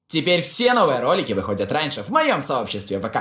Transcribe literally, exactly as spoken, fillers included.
Теперь все новые ролики выходят раньше в моем сообществе ВК.